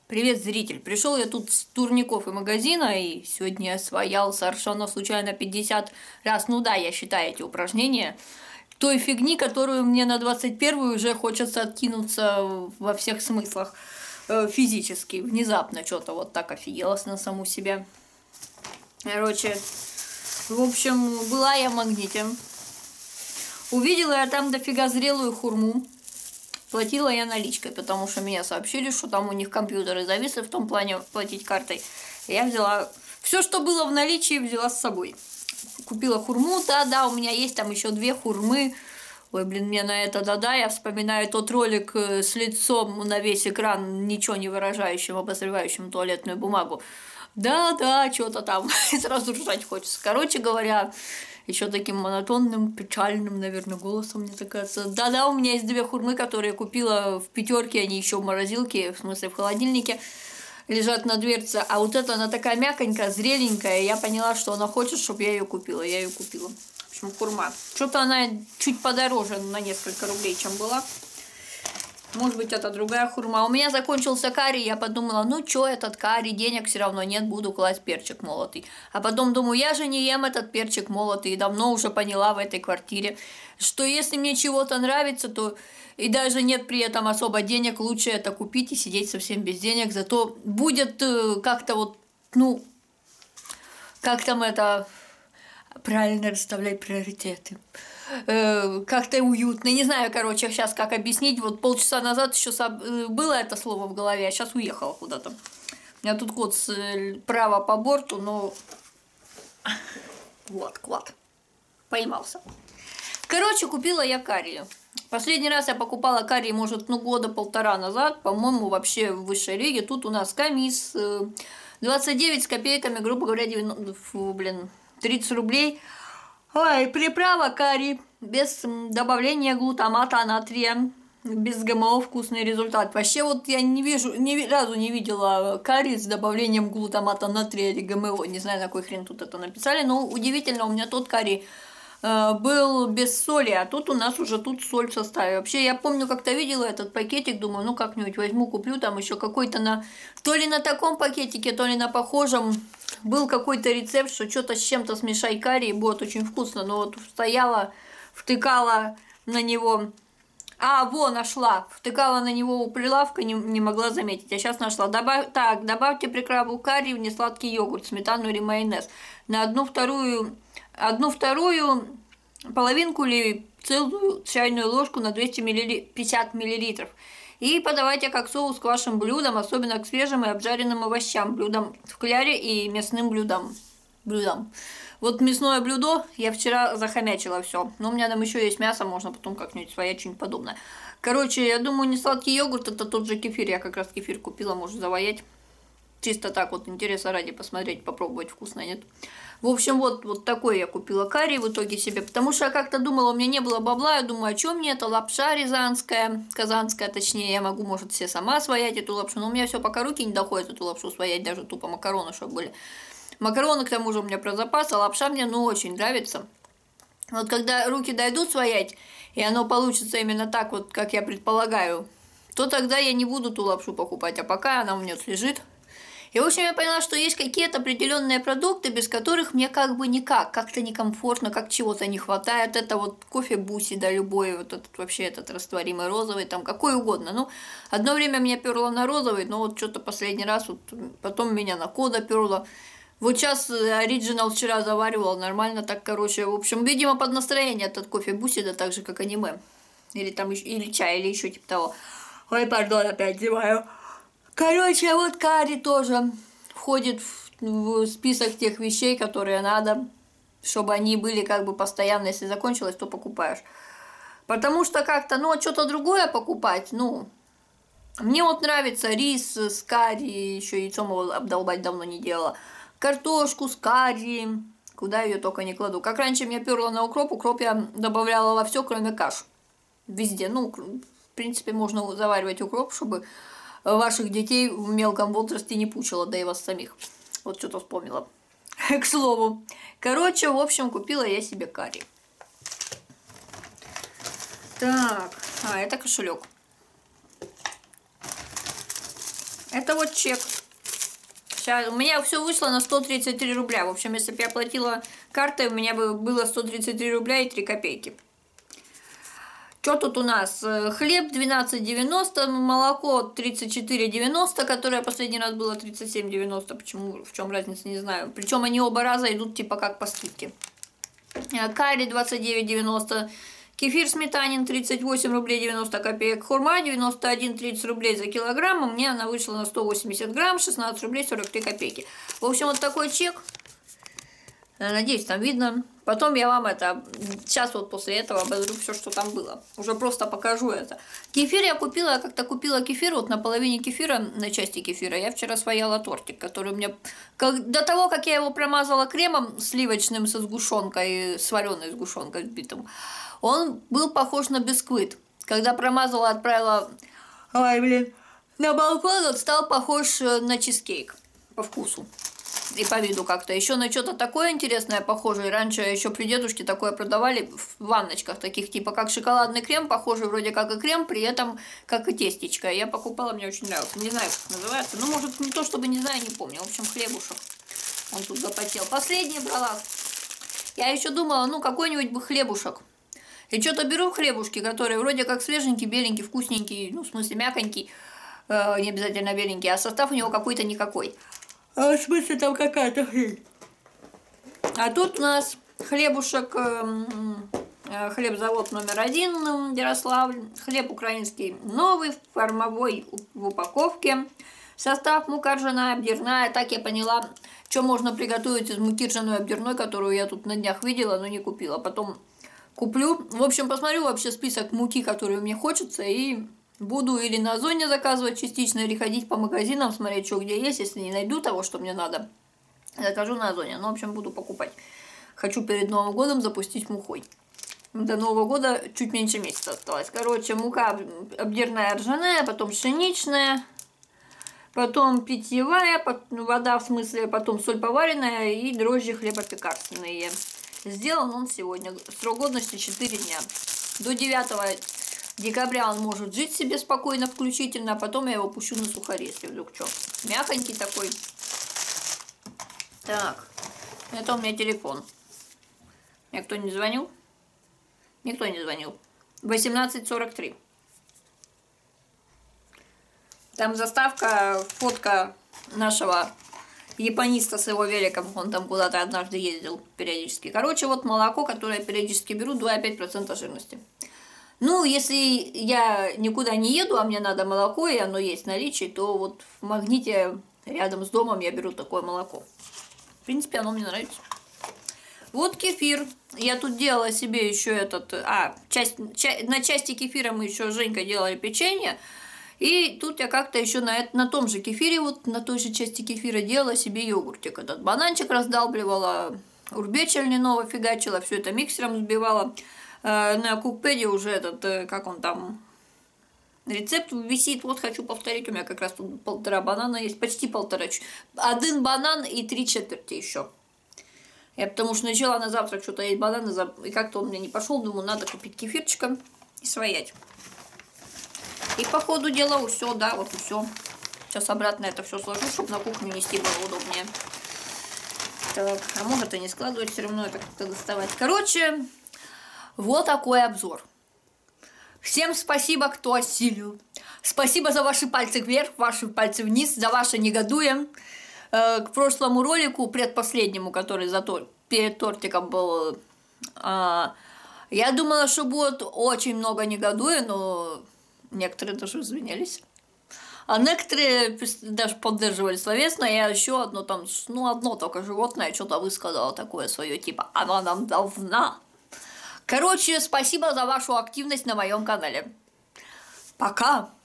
Привет, зритель! Пришел я тут с турников и магазина, и сегодня я своял совершенно случайно 50 раз. Ну да, я считаю эти упражнения той фигни, которую мне на 21-ю уже хочется откинуться во всех смыслах физически. Внезапно что-то вот так офигелась на саму себя. Короче, в общем, была я в Магните. Увидела я там дофига зрелую хурму. Платила я наличкой, потому что мне сообщили, что там у них компьютеры зависли в том плане платить картой. Я взяла все, что было в наличии, взяла с собой. Купила хурму, да, у меня есть там еще 2 хурмы. Ой, блин, мне на это да-да, я вспоминаю тот ролик с лицом на весь экран, ничего не выражающим, обозревающим туалетную бумагу. Да, что-то там, сразу ржать хочется. Короче говоря, еще таким монотонным, печальным, наверное, голосом, мне так кажется. Да, у меня есть 2 хурмы, которые я купила в Пятерке, они еще в морозилке, в смысле в холодильнике, лежат на дверце. А вот эта, она такая мягонькая, зреленькая, я поняла, что она хочет, чтобы я ее купила. Я ее купила. В общем, хурма. Что-то она чуть подороже на несколько рублей, чем была. Может быть, это другая хурма. У меня закончился карри, я подумала, ну чё этот карри, денег все равно нет, буду класть перчик молотый. А потом думаю, я же не ем этот перчик молотый, и давно уже поняла в этой квартире, что если мне чего-то нравится, то и даже нет при этом особо денег, лучше это купить и сидеть совсем без денег, зато будет как-то вот, ну, как там это, правильно расставлять приоритеты. Как-то уютно. Не знаю, короче, сейчас как объяснить. Вот полчаса назад еще было это слово в голове, а сейчас уехало куда-то. У меня тут кот справа по борту, но вот, клад. Поймался. Короче, купила я карри. Последний раз я покупала карри, может, года 1,5 назад, по-моему, вообще в высшей лиге. Тут у нас камис 29 с копейками, грубо говоря, 30 рублей. Ой, приправа карри, без добавления глутамата натрия, без ГМО, вкусный результат. Вообще вот я ни разу не видела карри с добавлением глутамата натрия или ГМО. Не знаю, на кой хрен тут это написали, но удивительно, у меня тот карри был без соли, а тут у нас уже тут соль в составе. Вообще, я помню, как-то видела этот пакетик, думаю, ну как-нибудь возьму, куплю, там еще какой-то то ли на таком пакетике, то ли на похожем. Был какой-то рецепт, что что-то с чем-то смешай карри, и будет очень вкусно. Но вот стояла, втыкала на него. Нашла. Втыкала на него у прилавка, не могла заметить. А сейчас нашла. Добавьте приправу карри в несладкий йогурт, сметану или майонез. На одну вторую половинку или целую чайную ложку на 250 мл. И подавайте как соус к вашим блюдам, особенно к свежим и обжаренным овощам, блюдам в кляре и мясным блюдам. Вот мясное блюдо я вчера захомячила все. Но у меня там еще есть мясо, можно потом как-нибудь своять что-нибудь подобное. Короче, я думаю, несладкий йогурт это тот же кефир. Я как раз кефир купила, может заваять. Чисто так вот, интереса ради посмотреть, попробовать, вкусно, нет? В общем, вот такой я купила карри в итоге себе, потому что я как-то думала, у меня не было бабла, я думаю, а что мне это лапша рязанская, казанская, точнее, я могу, может, все сама своять эту лапшу, но у меня все пока руки не доходят эту лапшу своять, даже тупо макароны, чтобы были. Макароны, к тому же, у меня про запас, а лапша мне, очень нравится. Вот когда руки дойдут своять, и оно получится именно так вот, как я предполагаю, то тогда я не буду ту лапшу покупать, а пока она у меня лежит. И, в общем, я поняла, что есть какие-то определенные продукты, без которых мне как бы никак, как-то некомфортно, как чего-то не хватает. Это вот кофе Буси, да, любой, вот этот вообще этот растворимый розовый, там какой угодно. Ну, одно время меня перло на розовый, но вот что-то последний раз, вот потом меня на кода перло. Вот сейчас оригинал вчера заваривала, нормально так, короче. В общем, видимо, под настроение этот кофе Буси, да так же, как аниме. Или там или чай, или еще типа того. Ой, пардон, опять зеваю. Короче, вот карри тоже входит в список тех вещей, которые надо, чтобы они были как бы постоянно, если закончилось, то покупаешь. Потому что как-то, что-то другое покупать, мне вот нравится рис с карри, еще яйцом его обдолбать давно не делала, картошку с карри, куда ее только не кладу. Как раньше меня перло на укроп я добавляла во все, кроме каш. Везде, в принципе, можно заваривать укроп, чтобы ваших детей в мелком возрасте не пучило, да и вас самих. Вот что-то вспомнила. К слову. Короче, в общем, купила я себе карри. Так, это кошелек. Это вот чек. Сейчас, у меня все вышло на 133 рубля. В общем, если бы я платила картой, у меня бы было 133 рубля и 3 копейки. Что тут у нас? Хлеб 12,90, молоко 34,90, которое последний раз было 37,90. Почему, в чем разница, не знаю. Причем они оба раза идут типа как по скидке. Карри 29,90, кефир сметанин 38 рублей 90 копеек, хурма 91,30 рублей за килограмм, у меня она вышла на 180 грамм, 16 рублей 43 копейки. В общем, вот такой чек. Надеюсь, там видно. Потом я вам это, сейчас вот после этого обозрю все, что там было. Уже просто покажу это. Кефир я купила, я как-то купила кефир, вот на половине кефира, на части кефира, я вчера свояла тортик, который у меня, до того, как я его промазала кремом сливочным со сгущенкой, с вареной сгущенкой взбитым, он был похож на бисквит. Когда промазала, отправила, на балкон, он стал похож на чизкейк по вкусу. И по виду как-то. Еще на что-то такое интересное похожее. Раньше еще при дедушке такое продавали в ванночках таких, типа как шоколадный крем, похожий вроде как и крем, при этом как и тестечко. Я покупала, мне очень нравился. Не знаю, как называется. Ну, может, не то, чтобы не знаю, не помню. В общем, хлебушек. Он тут запотел. Последний брала. Я еще думала, ну, какой-нибудь бы хлебушек. И что-то беру хлебушки, которые вроде как свеженький, беленький, вкусненький, ну, в смысле, мяконький, не обязательно беленький, а состав у него какой-то никакой. А в смысле там какая-то хрень. А тут у нас хлебушек, хлебзавод номер 1 Ярославль, хлеб украинский новый, формовой в упаковке. Состав: мука ржаная, обдирная. Так я поняла, что можно приготовить из муки ржаной обдирной, которую я тут на днях видела, но не купила. Потом куплю. В общем, посмотрю вообще список муки, которую мне хочется, и буду или на Озоне заказывать частично, или ходить по магазинам, смотреть, что где есть. Если не найду того, что мне надо, закажу на Озоне. Ну, в общем, буду покупать. Хочу перед Новым годом запустить мухой. До Нового года чуть меньше месяца осталось. Короче, мука обдирная ржаная, потом пшеничная, потом питьевая, вода в смысле, потом соль поваренная и дрожжи хлебопекарственные. Сделан он сегодня. Срок годности 4 дня. До 9 декабря он может жить себе спокойно, включительно, а потом я его пущу на сухари, если вдруг что. Мягонький такой. Так, это у меня телефон. Мне кто не звонил? Никто не звонил. 18:43. Там заставка, фотка нашего япониста с его великом. Он там куда-то однажды ездил периодически. Короче, вот молоко, которое я периодически беру, 2,5% жирности. Ну, если я никуда не еду, а мне надо молоко, и оно есть в наличии, то вот в Магните рядом с домом я беру такое молоко. В принципе, оно мне нравится. Вот кефир. Я тут делала себе еще этот... на части кефира мы еще с Женькой делали печенье. И тут я как-то еще на том же кефире, вот на той же части кефира делала себе йогуртик. Этот бананчик раздалбливала, урбеч льняного фигачила, все это миксером взбивала. На кукпеде уже этот, как он там, рецепт висит. Вот хочу повторить, у меня как раз тут 1,5 банана есть, почти 1,5. 1 банан и 3/4 еще. Я потому что начала на завтрак что-то есть бананы, и как-то он мне не пошел, думаю, надо купить кефирчика и своять. И по ходу дела все, да, вот и все. Сейчас обратно это все сложу, чтобы на кухню нести было удобнее. Так, а может и не складывать, все равно это как-то доставать. Короче, вот такой обзор. Всем спасибо, кто осилил. Спасибо за ваши пальцы вверх, ваши пальцы вниз, за ваше негодуе. К прошлому ролику, предпоследнему, который перед тортиком был, я думала, что будет очень много негодуя, но некоторые даже извинялись. А некоторые даже поддерживали словесно. Я еще одно там, одно только животное что-то высказала такое свое, типа, она нам должна. Короче, спасибо за вашу активность на моем канале. Пока!